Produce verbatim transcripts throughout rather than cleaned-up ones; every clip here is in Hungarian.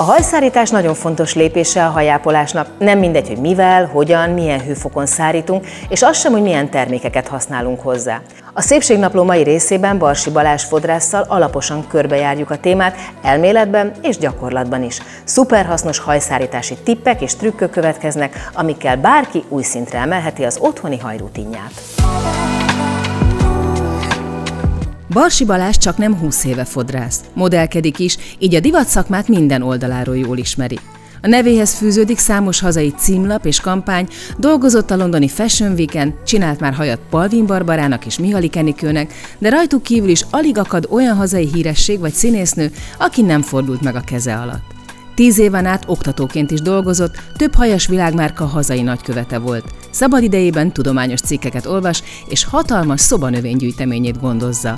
hajszárítás nagyon fontos lépése a hajápolásnak. Nem mindegy, hogy mivel, hogyan, milyen hőfokon szárítunk, és az sem, hogy milyen termékeket használunk hozzá. A Szépségnapló mai részében Barsi Balázs fodrásszal alaposan körbejárjuk a témát elméletben és gyakorlatban is. Szuperhasznos hajszárítási tippek és trükkök következnek, amikkel bárki új szintre emelheti az otthoni hajrutinját. Barsi Balázs csak nem húsz éve fodrász, modellkedik is, így a divatszakmát minden oldaláról jól ismeri. A nevéhez fűződik számos hazai címlap és kampány, dolgozott a londoni Fashion Weeken, csinált már hajat Palvin Barbarának és Mihaly Enikőnek, de rajtuk kívül is alig akad olyan hazai híresség vagy színésznő, aki nem fordult meg a keze alatt. Tíz éven át oktatóként is dolgozott, több hajas világmárka hazai nagykövete volt. Szabadidejében tudományos cikkeket olvas, és hatalmas szobanövénygyűjteményét gondozza.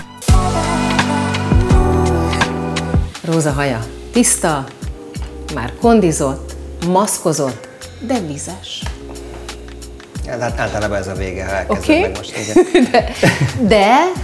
Róza haja tiszta, már kondizott, maszkozott, de vizes. Hát általában ez a vége, ha elkezded okay. meg most. Igen. de, de,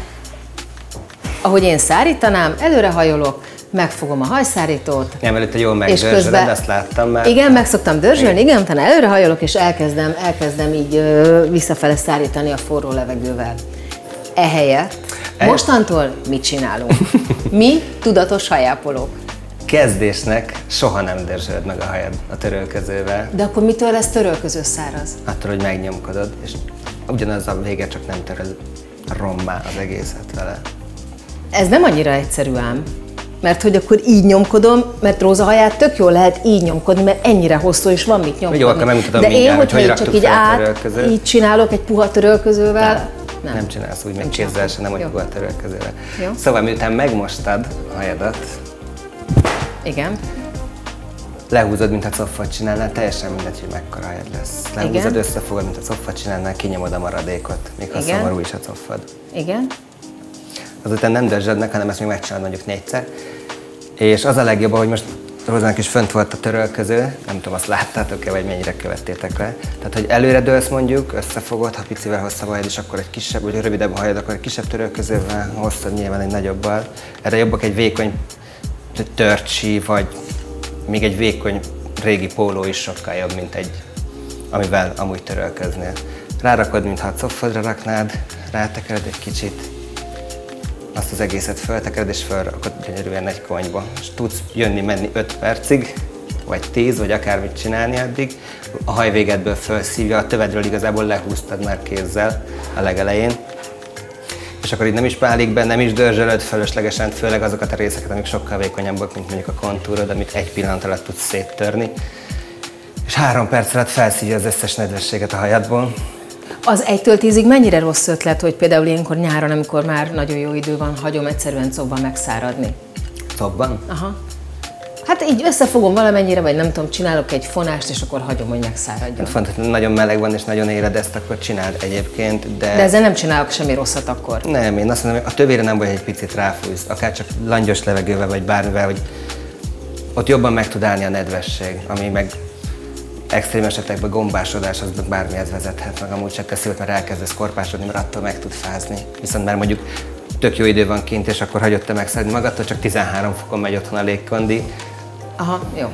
ahogy én szárítanám, előre hajolok, megfogom a hajszárítót. Nem, előtte jól megdörzsöled, azt láttam már. Igen, meg szoktam dörzsölni, igen, utána előre hajolok, és elkezdem, elkezdem így ö, visszafele szárítani a forró levegővel. Ehelyett e? mostantól mit csinálunk? Mi tudatos hajápolók. Kezdésnek soha nem dörzsölöd meg a hajad a törölközővel. De akkor mitől lesz törölköző száraz? Attól, hogy megnyomkodod, és ugyanaz a vége, csak nem töröd rommá az egészet vele. Ez nem annyira egyszerű ám. Mert hogy akkor így nyomkodom, mert rózahaját tök jól lehet így nyomkodni, mert ennyire hosszú és van mit nyomkodni. Jó, akkor megmutatom de mindjárt, én, hogy hogy csak így át, így csinálok egy puha törölközővel. Nem, nem. nem csinálsz úgy, meg kézzel se, nem úgy puha törölközővel. Jó. Szóval miután megmostad a hajadat, igen. lehúzod, mintha coffot csinálnál, teljesen mindegy, hogy mekkora hajad lesz. Lehúzod, igen. Összefogod, mint a coffot csinálnál, kinyomod a maradékot, még ha igen. szomorú is a coffod. Igen. Azután nem dörzsöd meg, hanem ezt még megcsinálod mondjuk négyszer. És az a legjobb, hogy most Rózának is fönt volt a törölköző, nem tudom, azt láttátok-e, vagy mennyire követtétek le. Tehát, hogy előre dőlsz mondjuk, összefogod, ha picivel hosszabb hajad, és akkor egy kisebb, vagy rövidebb a hajad, akkor egy kisebb törölközővel, hosszabb nyilván egy nagyobbal. Erre jobbak egy vékony törcsi, vagy még egy vékony régi póló is sokkal jobb, mint egy, amivel amúgy törölköznél. Rárakod, mintha a coffodra raknád, rátekered egy kicsit, azt az egészet föltekered, és felrakod gyönyörűen egy konyba. És tudsz jönni-menni öt percig, vagy tíz, vagy akármit csinálni addig. A hajvégedből felszívja, a tövedről igazából lehúztad már kézzel a legelején. És akkor így nem is pálik be, nem is dörzsölöd fölöslegesen, főleg azokat a részeket, amik sokkal vékonyabbak, mint mondjuk a kontúrod, amit egy pillanat alatt tudsz széttörni. És három perc alatt felszívja az összes nedvességet a hajadból. Az egytől tízig mennyire rossz ötlet, hogy például ilyenkor nyáron, amikor már nagyon jó idő van, hagyom egyszerűen cobban megszáradni? Cobban? Aha. Hát így összefogom valamennyire, vagy nem tudom, csinálok egy fonást, és akkor hagyom, hogy megszáradjon. Fontos, hogy nagyon meleg van, és nagyon éled ezt, akkor csináld egyébként, de... De ezzel nem csinálok semmi rosszat akkor? Nem, én azt mondom, hogy a tövére nem vagy, egy picit ráfújsz, akár csak langyos levegővel, vagy bármivel, hogy ott jobban meg tud állni a nedvesség, ami meg extrém esetekben gombásodás, az bármihez vezethet, meg amúgy csak teszi, mert elkezdesz korpásodni, mert attól meg tud fázni. Viszont már mondjuk tök jó idő van kint, és akkor hagyod te megszállni magadtól, csak tizenhárom fokon megy otthon a légkondi. Aha, jó.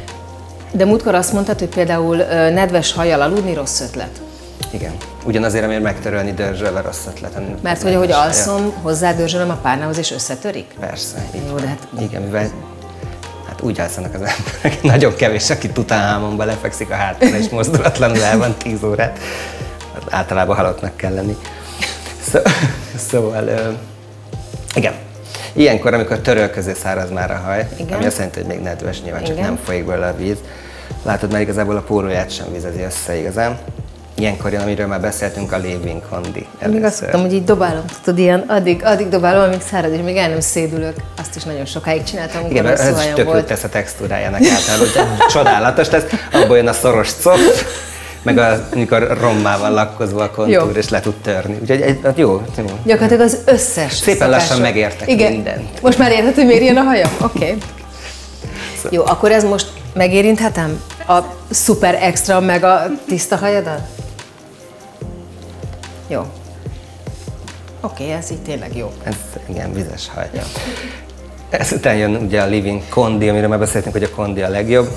De múltkor azt mondtad, hogy például nedves hajjal aludni rossz ötlet. Igen. Ugyanazért, amiért megtörölni dörzsölve rossz ötlet. Mert hogy ahogy alszom, hozzádörzsölöm a párnához és összetörik? Persze. Jó, de hát... Igen, mivel hát úgy alszanak az emberek. Nagyon kevés, aki Tutanchamonban lefekszik a hátára és mozdulatlanul el van tíz órát. Hát általában halottnak kell lenni. Szó, szóval, uh, igen. Ilyenkor, amikor törölköző száraz már a haj, igen. Ami azt jelenti, hogy még nedves, nyilván csak nem folyik belőle a víz. Látod, már igazából a pólóját sem vizezi össze igazán. Ilyenkor jön, amiről már beszéltünk, a leave-in kondi. Még azt mondtam, hogy így dobálom, tudod, ilyen addig, addig dobálom, amíg szárad, és még el nem szédülök. Azt is nagyon sokáig csináltam, amikor igen, ez is tök tesz a textúrájának általában, hogy csodálatos lesz, abból jön a szoros cof, meg az, amikor rommá van lakkozva a kontúr, jó. És le tud törni. Úgyhogy egy, jó, jó. Gyakorlatilag az összes szépen szokások. Lassan megértek igen. Mindent. Most már érted, hogy miért ilyen a hajam? Oké. Okay. Szóval. Jó, akkor ez most megérinthetem? A szuper extra meg a tiszta hajadat? Jó. Oké, okay, ez így tényleg jó. Ez igen, vizes haj. Jó. Ezután jön ugye a Living Condi, amiről már beszéltünk, hogy a Condi a legjobb.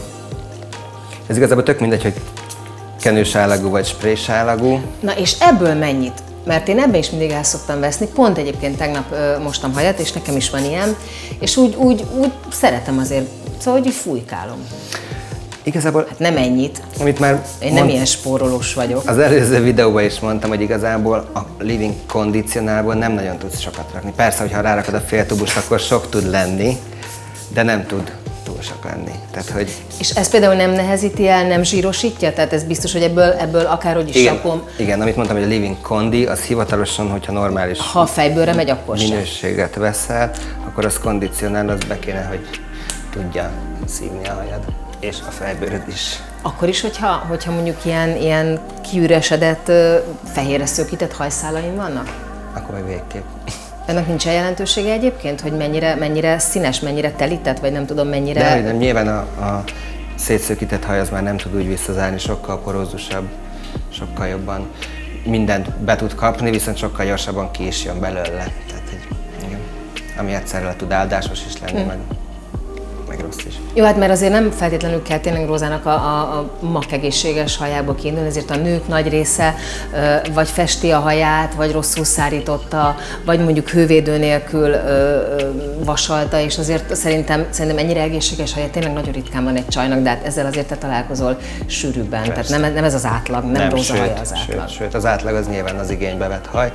Ez igazából tök mindegy, hogy kenősálagú vagy sprésálagú. Na és ebből mennyit? Mert én ebben is mindig el szoktam veszni, pont egyébként tegnap ö, mostam hajat, és nekem is van ilyen, és úgy, úgy, úgy szeretem azért, szóval hogy fújkálom. Igazából... Hát nem ennyit. Amit már én mond... nem ilyen spórolós vagyok. Az előző videóban is mondtam, hogy igazából a Living kondicionálból nem nagyon tudsz sokat rakni. Persze, hogyha rárakod a féltubust, akkor sok tud lenni, de nem tud túl sok lenni. Tehát, hogy... És ez például nem nehezíti el, nem zsírosítja? Tehát ez biztos, hogy ebből, ebből akárhogy is igen, rakom. Igen, amit mondtam, hogy a Living Condi, az hivatalosan, hogyha normális ha fejbőre megy, akkor minőséget veszel, akkor az kondicionál, az be kéne, hogy tudja szívni a hajad. És a fejbőröd is. Akkor is, hogyha, hogyha mondjuk ilyen, ilyen kiüresedett, fehérre szőkített hajszálaim vannak? Akkor meg végképp. Ennek nincs jelentősége egyébként, hogy mennyire, mennyire színes, mennyire telített, vagy nem tudom mennyire... De nem, nyilván a, a szétszőkített haj az már nem tud úgy visszazárni, sokkal porózusabb, sokkal jobban mindent be tud kapni, viszont sokkal gyorsabban ki is jön belőle. Tehát, hogy, igen, ami egyszerre tud áldásos is lenni, hmm. meg, meg rossz is. Jó, hát mert azért nem feltétlenül kell tényleg Rózának a, a, a mak egészséges hajából kiindulni, ezért a nők nagy része vagy festi a haját, vagy rosszul szárította, vagy mondjuk hővédő nélkül ö, ö, vasalta, és azért szerintem, szerintem ennyire egészséges haja tényleg nagyon ritkán van egy csajnak, de hát ezzel azért te találkozol sűrűbben, Persze. tehát nem, nem ez az átlag, nem, nem Róza haja az átlag. Sőt, sőt, az átlag az nyilván az igénybe vett haj.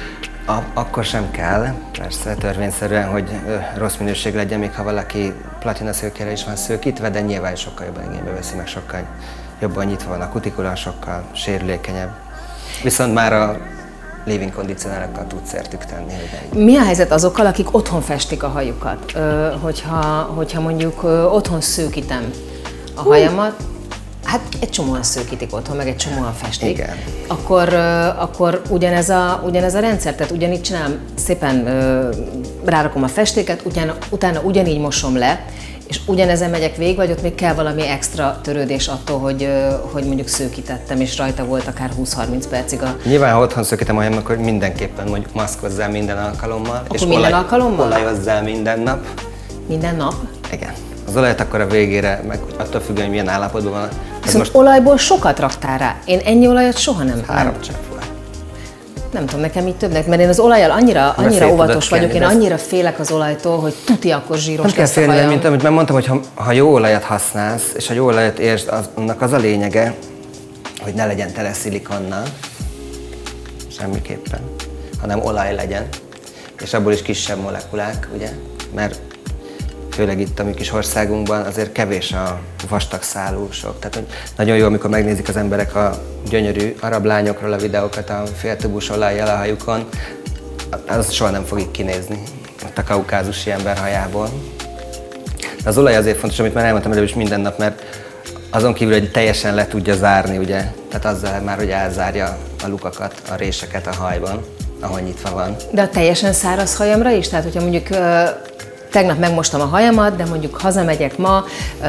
A, akkor sem kell, persze törvényszerűen, hogy ö, rossz minőség legyen, még ha valaki platina szőkére is van szőkítve, de nyilván sokkal jobban igénybe veszi, meg sokkal jobban nyitva van a kutikula, sokkal sérülékenyebb. Viszont már a Living kondicionárokkal tudsz értük tenni. Hogy mi a helyzet azokkal, akik otthon festik a hajukat? Ö, hogyha, hogyha mondjuk ö, otthon szőkítem a hajamat, hát egy csomóan szőkítik otthon, meg egy csomóan festik. Igen. Akkor, uh, akkor ugyanez, a, ugyanez a rendszer, tehát ugyanígy csinálom, szépen uh, rárakom a festéket, utána, utána ugyanígy mosom le, és ugyanezen megyek végig, vagy ott még kell valami extra törődés attól, hogy, uh, hogy mondjuk szőkítettem, és rajta volt akár húsz-harminc percig a... Nyilván, ha otthon szőkítem a hajamat, akkor mindenképpen mondjuk maszkozzál minden alkalommal. Akkor és minden olaj, alkalommal? Olajozzál minden nap. Minden nap? Igen. Az olajat akkor a végére, meg attól függően, hogy milyen állapotban van. Szóval most... olajból sokat raktál rá. Én ennyi olajat soha nem. Három csepp volt. Nem tudom, nekem így több lett, mert én az olajjal annyira, annyira óvatos vagyok, én annyira félek az olajtól, hogy tuti akkor zsíros lesz a hajam. Nem kell félni, mint amit már mondtam, hogy ha, ha jó olajat használsz, és ha jó olajat értsd, az, annak az a lényege, hogy ne legyen tele szilikonnal, semmiképpen, hanem olaj legyen, és abból is kisebb molekulák, ugye, mert főleg itt a mi kis országunkban azért kevés a vastag szálú sok. Tehát hogy nagyon jó, amikor megnézik az emberek a gyönyörű arab lányokról a videókat a féltubus olajjal a hajukon, az soha nem fog így kinézni ott a kaukázusi ember hajából. De az olaj azért fontos, amit már elmondtam előbb is minden nap, mert azon kívül, hogy teljesen le tudja zárni, ugye, tehát azzal már, hogy elzárja a lukakat, a réseket a hajban, ahol nyitva van. De a teljesen száraz hajamra is? Tehát, hogyha mondjuk tegnap megmostam a hajamat, de mondjuk hazamegyek ma,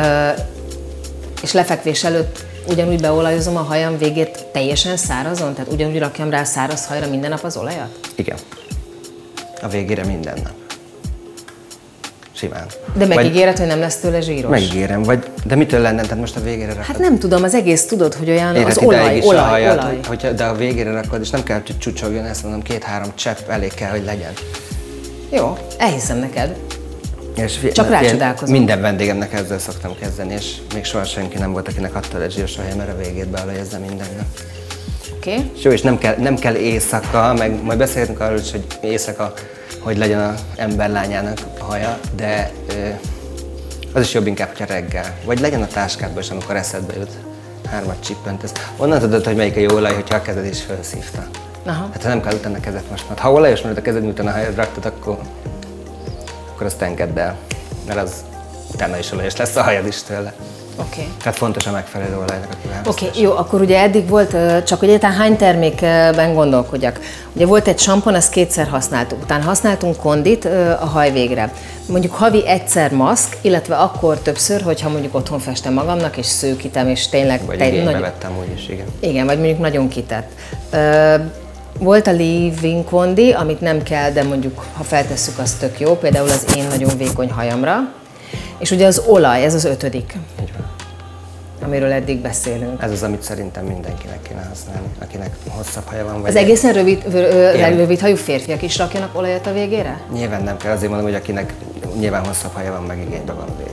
és lefekvés előtt ugyanúgy beolajozom a hajam végét teljesen szárazon? Tehát ugyanúgy rakjam rá száraz hajra minden nap az olajat? Igen. A végére minden nap. Simán. De megígéred, hogy nem lesz tőle zsíros? Megígérem, vagy, de mitől lenne, tehát most a végére rakod? Hát nem tudom, az egész tudod, hogy olyan Érhet az olaj, olaj, hajat, olaj. Hogy, de a végére rakod, és nem kell, hogy csúcsogjon, ezt mondom, két-három csepp elég kell, hogy legyen. Jó, elhiszem neked. És Csak rácsodálkozom. Minden vendégemnek ezzel szoktam kezdeni, és még soha senki nem volt, akinek adta egy zsíros haja, mert a végét beolajozza mindennek. Oké. Okay. Jó, és nem kell, nem kell éjszaka, meg majd beszélhetünk arról is, hogy éjszaka hogy legyen az emberlányának a haja, de ö, az is jobb inkább, hogyha reggel. Vagy legyen a táskádban is, amikor eszedbe jut, hármat csippentesz. Onnan tudod, hogy melyik a jó olaj, hogyha a kezed is felszívta. Aha. Hát nem kell utána kezet mosnod. Ha olajos marad a kezed, miután a hajad raktad, akkor, akkor azt engedd el, mert az utána is olajos lesz a hajad is tőle. Oké. Okay. Tehát fontos a megfelelő olajnak a kiválasztása. Oké, okay, jó, akkor ugye eddig volt, csak hogy egyáltalán hány termékben gondolkodjak. Ugye volt egy sampon, azt kétszer használtuk, utána használtunk kondit a haj végre. Mondjuk havi egyszer maszk, illetve akkor többször, hogyha mondjuk otthon festem magamnak, és szőkítem, és tényleg... Vagy igénybe nagy... vettem úgy is, igen. Igen, vagy mondjuk nagyon kitett. Volt a leave-in kondi, amit nem kell, de mondjuk ha feltesszük, az tök jó, például az én nagyon vékony hajamra. És ugye az olaj, ez az ötödik, Így van. amiről eddig beszélünk. Ez az, amit szerintem mindenkinek kéne használni, akinek hosszabb haja van. Vagy Az egészen rövid, rövid hajú férfiak is rakjanak olajat a végére? Nyilván nem kell, azért mondom, hogy akinek nyilván hosszabb haja van, meg igénybe van vége.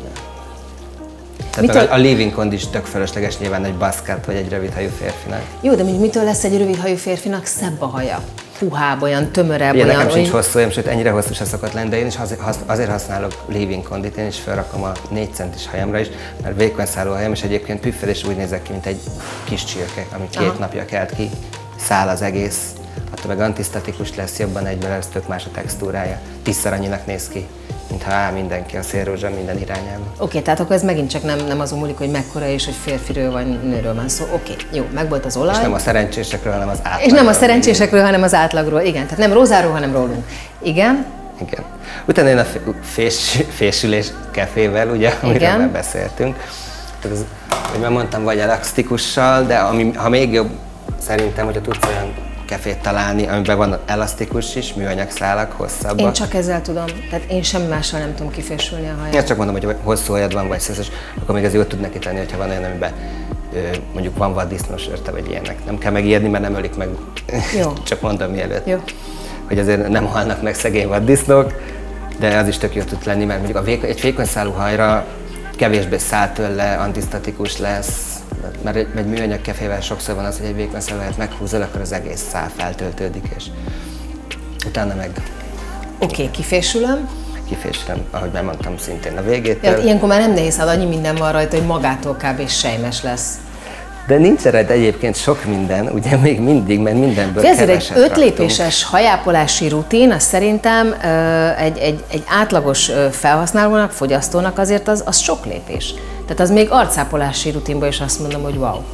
Tehát mitől? A leave-in kond is tök fölösleges nyilván egy baszkát vagy egy rövidhajú férfinak. Jó, de mitől lesz egy rövidhajú férfinak szebb a haja? Puhább, olyan tömörebb, ilyen, olyan... Nekem sincs hosszú, én, sőt ennyire hosszú se szokott lenni, de én is azért használok leave-in kondit, én is felrakom a négy centis hajamra is, mert vékony szálú hajam, és egyébként püffedés úgy nézek ki, mint egy kis csirke, ami két Aha. napja kelt ki, száll az egész, attól meg antisztatikus lesz, jobban egyben lesz, tök más a textúrája, tízszer annyinak néz ki, mintha áll mindenki a szélrózsa minden irányába. Oké, okay, tehát akkor ez megint csak nem, nem azon múlik, hogy mekkora és hogy férfiről vagy nőről van szó. Oké, okay, jó, meg volt az olaj. És nem a szerencsésekről, hanem az átlagról. És nem a szerencsésekről, hanem az átlagról, igen. Tehát nem rózáról, hanem rólunk. Igen? Igen. Utána jön a fés, fésülés kefével, ugye, amiről már beszéltünk. Tehát az, hogy már mondtam, vagy elasztikussal, de ami, ha még jobb, szerintem, hogyha tudsz olyan kefét találni, amiben van elasztikus is, műanyag szálak, hosszabbak. Én csak ezzel tudom, tehát én semmi mással nem tudom kifésülni a hajat. Én csak mondom, hogy hosszú hajad van, vagy szeszes, akkor még ez jól tud neki tenni, hogyha van olyan, amiben mondjuk van vaddisznós örte, vagy ilyenek. Nem kell megijedni, mert nem ölik meg. Jó. Csak mondom mielőtt. Jó. Hogy azért nem halnak meg szegény vaddisznók, de az is tök jó tud lenni, mert mondjuk a vékony, egy vékony szálú hajra kevésbé száll tőle, antisztatikus lesz, mert egy, egy műanyag kefével sokszor van az, hogy egy vékony szálú hajat meghúzol, akkor az egész szál feltöltődik, és utána meg... Oké, okay, kifésülöm. Kifésülöm, ahogy már mondtam, szintén a végétől. Ja, ilyenkor már nem nehéz, hát annyi minden van rajta, hogy magától kb. Sejmes lesz. De nincs rajta egyébként sok minden, ugye még mindig, mert mindenből keveset keveset egy öt lépéses hajápolási rutin, az szerintem egy, egy, egy átlagos felhasználónak, fogyasztónak azért az, az sok lépés. Tehát az még arcápolási rutinban is azt mondom, hogy wow.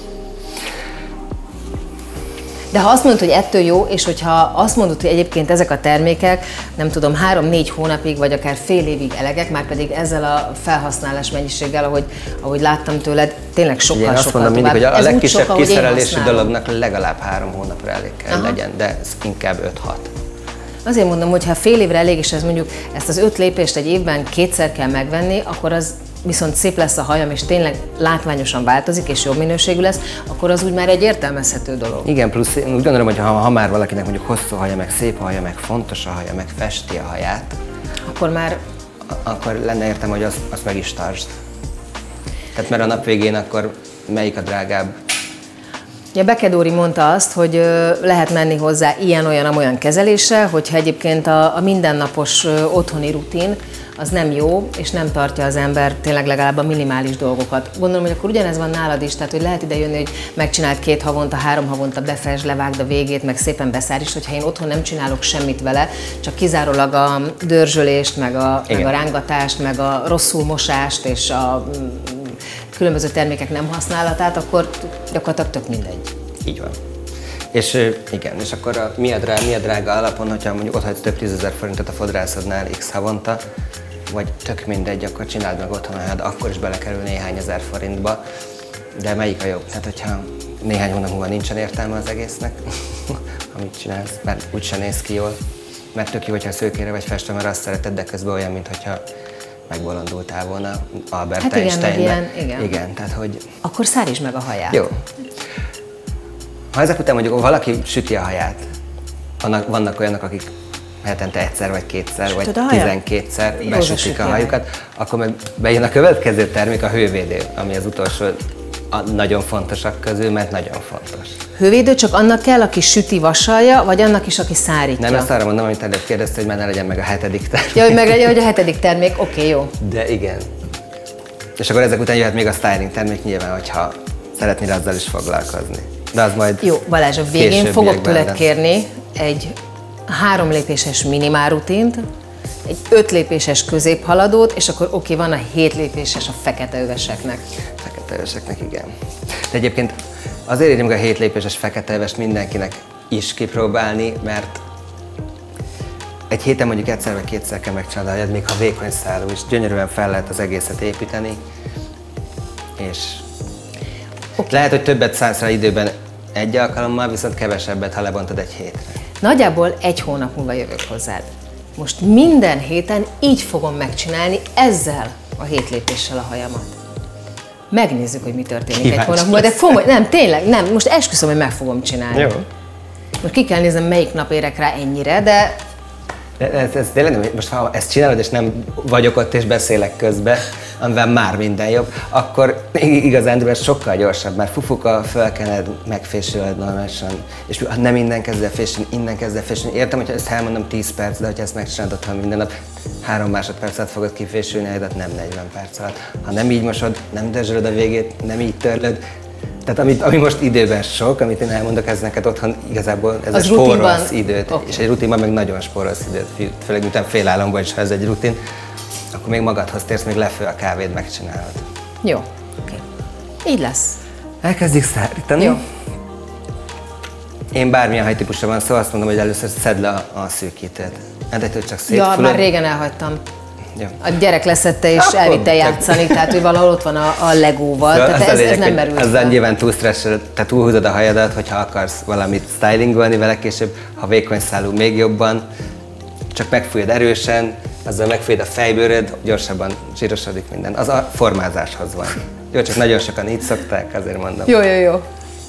De ha azt mondod, hogy ettől jó, és hogyha azt mondod, hogy egyébként ezek a termékek, nem tudom, három-négy hónapig, vagy akár fél évig elegek, már pedig ezzel a felhasználás mennyiséggel, ahogy, ahogy láttam tőled, tényleg sokkal, Igen, sokkal azt mondom tovább. mindig, hogy a ez legkisebb sok, kiszerelési dolognak legalább három hónapra elég kell Aha. legyen, de ez inkább öt-hat. Azért mondom, hogy ha fél évre elég, és ez mondjuk ezt az öt lépést egy évben kétszer kell megvenni, akkor az viszont szép lesz a hajam, és tényleg látványosan változik, és jobb minőségű lesz, akkor az úgy már egy értelmezhető dolog. Igen, plusz én úgy gondolom, hogy ha, ha már valakinek mondjuk hosszú haja, meg szép haja, meg fontos a haja, meg festi a haját, akkor már... akkor lenne értem, hogy azt, azt meg is tartsd. Tehát mert a nap végén akkor melyik a drágább? Ja, Bekedóri mondta azt, hogy lehet menni hozzá ilyen-olyan-amolyan kezeléssel, hogyha egyébként a, a mindennapos otthoni rutin az nem jó, és nem tartja az ember tényleg legalább a minimális dolgokat. Gondolom, hogy akkor ugyanez van nálad is, tehát hogy lehet ide jönni, hogy megcsináld két havonta, három havonta, befesd, levágd a végét, meg szépen beszárd, hogyha én otthon nem csinálok semmit vele, csak kizárólag a dörzsölést, meg a, meg a rángatást, meg a rosszul mosást, és a különböző termékek nem használatát, akkor gyakorlatilag tök mindegy. Így van. És igen, és akkor a, mi, a drága, mi a drága alapon, hogyha mondjuk ott hagysz több tízezer forintot a fodrászodnál x havonta, vagy tök mindegy, akkor csináld meg otthon, hát akkor is belekerül néhány ezer forintba, de melyik a jobb? Tehát, hogyha néhány hónap múlva nincsen értelme az egésznek, amit csinálsz, mert úgysem néz ki jól, mert tök jó, hogyha szőkére vagy festve, mert azt szereted, de közben olyan, mintha megbolondultál volna Albert hát Einsteinbe. Igen, igen. igen, tehát hogy... Akkor szárítsd meg a haját. Jó. Ha ezek után mondjuk valaki süti a haját, annak, vannak olyanok, akik hetente egyszer, vagy kétszer, Sütöd vagy tizenkétszer besütik a hajukat, akkor meg bejön a következő termék, a hővédő, ami az utolsó a nagyon fontosak közül, mert nagyon fontos. Hővédő csak annak kell, aki süti, vasalja, vagy annak is, aki szárítja? Nem, ezt arra mondom, amit előbb kérdezte, hogy már ne legyen meg a hetedik termék. Ja, hogy meg legyen, hogy a hetedik termék, oké, okay, jó. De igen. És akkor ezek után jöhet még a styling termék nyilván, hogyha szeretnél azzal is foglalkozni. De az majd jó, Balázs, a végén fogok tőled kérni egy három lépéses minimál rutint, egy öt lépéses középhaladót, és akkor oké, okay, van a hét lépéses a fekete öveseknek. Fekete öveseknek, igen. De egyébként azért érjük a hét lépéses fekete övest mindenkinek is kipróbálni, mert egy héten mondjuk egyszer vagy kétszer kell megcsinálni, még ha vékony szálú is, gyönyörűen fel lehet az egészet építeni, és okay. Lehet, hogy többet szánsz rá időben egy alkalommal, viszont kevesebbet, ha lebontod egy hétre. Nagyjából egy hónap múlva jövök hozzád. Most minden héten így fogom megcsinálni ezzel a hét lépéssel a hajamat. Megnézzük, hogy mi történik Kíváncsi egy hónap múlva, de komoly, nem, tényleg, nem, most esküszöm, hogy meg fogom csinálni. Jó. Most ki kell néznem, melyik nap érek rá ennyire, de... de ez, ez tényleg, most ha ezt csinálod, és nem vagyok ott és beszélek közben, amivel már minden jobb, akkor igazán sokkal gyorsabb, már fufuka, fölkened, megfésüled normálisan, és nem innen kezd el fésülni, innen kezd el fésülni. Értem, hogyha ezt elmondom tíz perc, de hogyha ezt megcsinálod, ha minden nap három másodperc alatt fogod kifésülni a hajadat, nem negyven perc alatt. Ha nem így mosod, nem dörzsölöd a végét, nem így törlöd. Tehát amit, ami most időben sok, amit én elmondok, ez neked otthon igazából ez az a spórolsz időt, okay. És egy rutinban meg nagyon spórolsz időt, főleg miután félálomban is, ha ez egy rutin, akkor még magadhoz térsz, még lefő a kávéd, megcsinálod. Jó, oké. Okay. Így lesz. Elkezdik szárítani. Jó. Én bármilyen hajtípusra van szó, azt mondom, hogy először szedd le a, a szűkítőt. Edetől csak szétfulod. Ja, már régen elhagytam. Jó. A gyerek leszette és akkor elvitte játszani, tehát hogy valahol ott van a, a legóval, szóval tehát ez, lényeg, ez nem merül fel. Ezzel nyilván túl stressel, tehát túlhúzod a hajadat, hogyha akarsz valamit stylingolni vele később, ha vékony szálú még jobban, csak megfújod erősen, azzal megfújod a fejbőröd, gyorsabban zsírosodik minden. Az a formázáshoz van. Jó, csak nagyon sokan így szokták, azért mondom. Jó, jó, jó.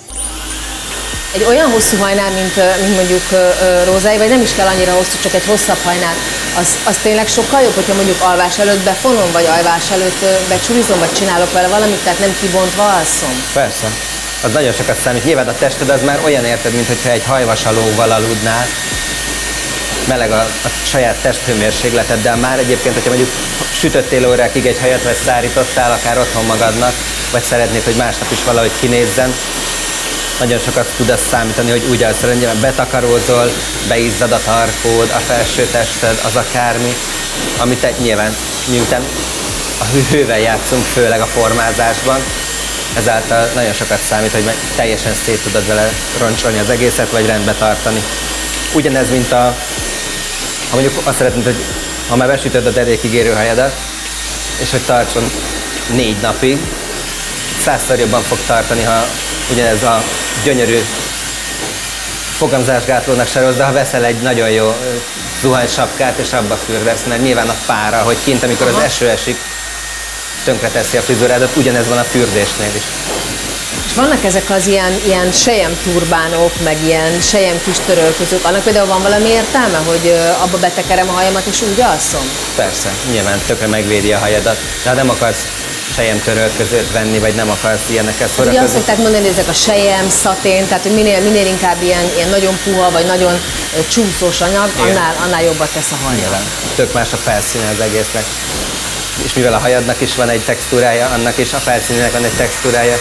Egy olyan hosszú hajnál, mint, mint mondjuk Rózái, vagy nem is kell annyira hosszú, csak egy hosszabb hajnál, az, az tényleg sokkal jobb, hogyha mondjuk alvás előtt befonom, vagy alvás előtt becsurizom, vagy csinálok vele valamit, tehát nem kibontva alszom? Persze. Az nagyon sokat számít. Nyilván a tested az már olyan, érted, mintha egy hajvasalóval aludnál. Meleg a, a saját testhőmérsékleted, de már egyébként, hogyha mondjuk sütöttél órákig egy hajat, vagy szárítottál, akár otthon magadnak, vagy szeretnéd, hogy másnap is valahogy kinézzen, nagyon sokat tud azt számítani, hogy úgy alszol, nyilván betakarózol, beizzad a tarkód, a felső tested, az akármi, amit te nyilván miután a hővel játszunk, főleg a formázásban, ezáltal nagyon sokat számít, hogy teljesen szét tudod vele roncsolni az egészet, vagy rendbe tartani. Ugyanez, mint a, ha mondjuk azt szeretnéd, hogy ha már besütöd a derékig érő hajadat, és hogy tartson négy napig, százszor jobban fog tartani, ha ugyanez a gyönyörű fogamzásgátlónak sarolsz, de ha veszel egy nagyon jó zuhanysapkát, és abba fürdesz, mert nyilván a pára, hogy kint, amikor az eső esik, tönkreteszi a frizurádat, ugyanez van a fürdésnél is. És vannak ezek az ilyen, ilyen sejem turbánok, meg ilyen sejem kis törölközők, annak például van valami értelme, hogy abba betekerem a hajamat és úgy alszom? Persze, nyilván tökre megvédi a hajadat, de ha nem akarsz sejem törölközőt venni, vagy nem akarsz ilyeneket szórakozni. Ugye azt szokták mondani, hogy ezek a sejem, szatén, tehát hogy minél, minél inkább ilyen, ilyen nagyon puha, vagy nagyon csúszós anyag, annál, annál jobbat tesz a hajra. Tök más a felszíne az egésznek. És mivel a hajadnak is van egy textúrája, annak is a felszínének van egy textúrája.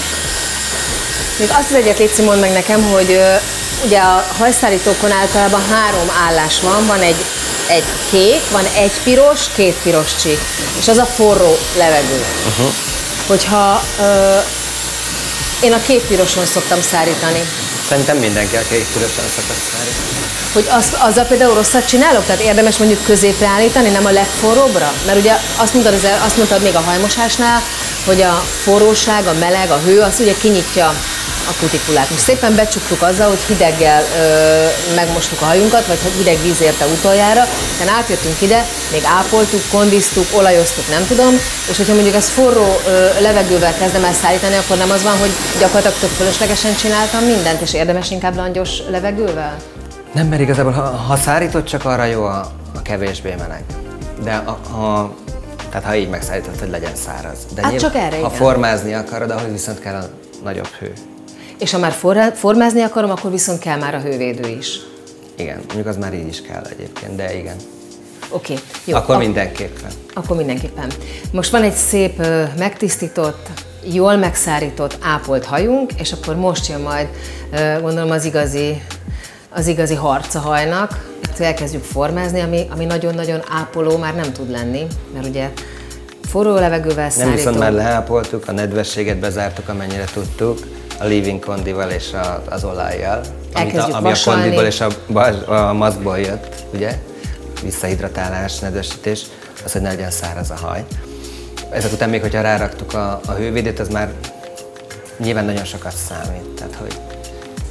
Még azt az egyet légy, mondd meg nekem, hogy uh, ugye a hajszárítókon általában három állás van, van egy, egy kék, van egy piros, két piros csík, és az a forró levegő. Uh-huh. Hogyha uh, én a két piroson szoktam szárítani. Szerintem mindenki a két piroson szokott szárítani. Hogy az, azzal például rosszat csinálok? Tehát érdemes mondjuk középre állítani, nem a legforróbbra? Mert ugye azt mondtad, azt mondtad még a hajmosásnál, hogy a forróság, a meleg, a hő, az ugye kinyitja a kutikulát. Most szépen becsuktuk azzal, hogy hideggel ö, megmostuk a hajunkat, vagy hideg víz érte utoljára, tehát átjöttünk ide, még ápoltuk, kondiztuk, olajoztuk, nem tudom, és hogyha mondjuk ezt forró ö, levegővel kezdem el szállítani, akkor nem az van, hogy gyakorlatilag tök fölöslegesen csináltam mindent, és érdemes inkább langyos levegővel? Nem, mert igazából ha, ha szárítod, csak arra jó a, a kevésbé meleg. De a, a, tehát ha így megszárítod, hogy legyen száraz. De hát csak erre, ha igen. Formázni akarod, ahhoz viszont kell a nagyobb hő. És ha már for, formázni akarom, akkor viszont kell már a hővédő is. Igen, mondjuk az már így is kell egyébként, de igen. Oké, okay, jó. Akkor mindenképpen. Akkor mindenképpen. Most van egy szép, megtisztított, jól megszárított, ápolt hajunk, és akkor most jön majd, gondolom, az igazi, az igazi harc a hajnak. Elkezdjük formázni, ami, ami nagyon-nagyon ápoló már nem tud lenni, mert ugye forró levegővel szárítunk. Nem, viszont már leápoltuk, a nedvességet bezártuk, amennyire tudtuk, a leave-in kondival és a, az olajjal, amit a, ami vasalni. A kondiból és a, a maszkból jött, ugye? Visszahidratálás, nedvesítés, az, hogy ne legyen száraz a haj. Ezek után még, hogyha ráraktuk a, a hővédőt, az már nyilván nagyon sokat számít. Tehát, hogy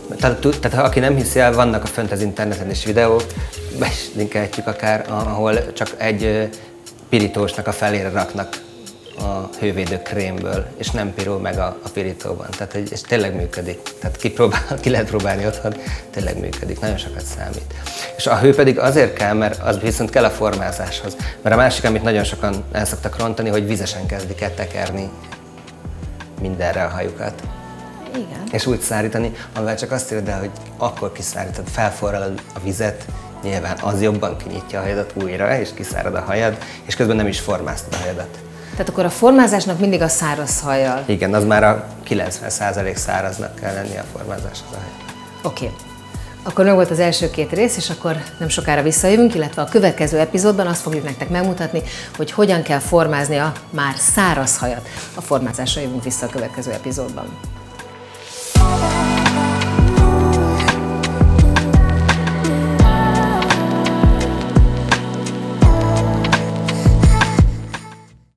Tehát, tehát aki nem hiszi el, vannak a fönt az interneten is videók, be is linkelhetjük akár, ahol csak egy pirítósnak a felére raknak a hővédő krémből, és nem pirul meg a, a pirítóban. Tehát, és tényleg működik. Tehát ki, próbál, ki lehet próbálni otthon, tényleg működik, nagyon sokat számít. És a hő pedig azért kell, mert az viszont kell a formázáshoz. Mert a másik, amit nagyon sokan el szoktak rontani, hogy vizesen kezdik el tekerni mindenre a hajukat. Igen. És úgy szárítani, amivel csak azt érde, hogy akkor kiszárítod, felforralod a vizet, nyilván az jobban kinyitja a hajadat újra, és kiszárad a hajad, és közben nem is formáztad a hajadat. Tehát akkor a formázásnak mindig a száraz hajjal. Igen, az már a kilencven százalék száraznak kell lenni a formázáshoz a hajad. Oké. Okay. Akkor meg volt az első két rész, és akkor nem sokára visszajövünk, illetve a következő epizódban azt fogjuk nektek megmutatni, hogy hogyan kell formázni a már száraz hajat. A formázásra jövünk vissza a következő epizódban.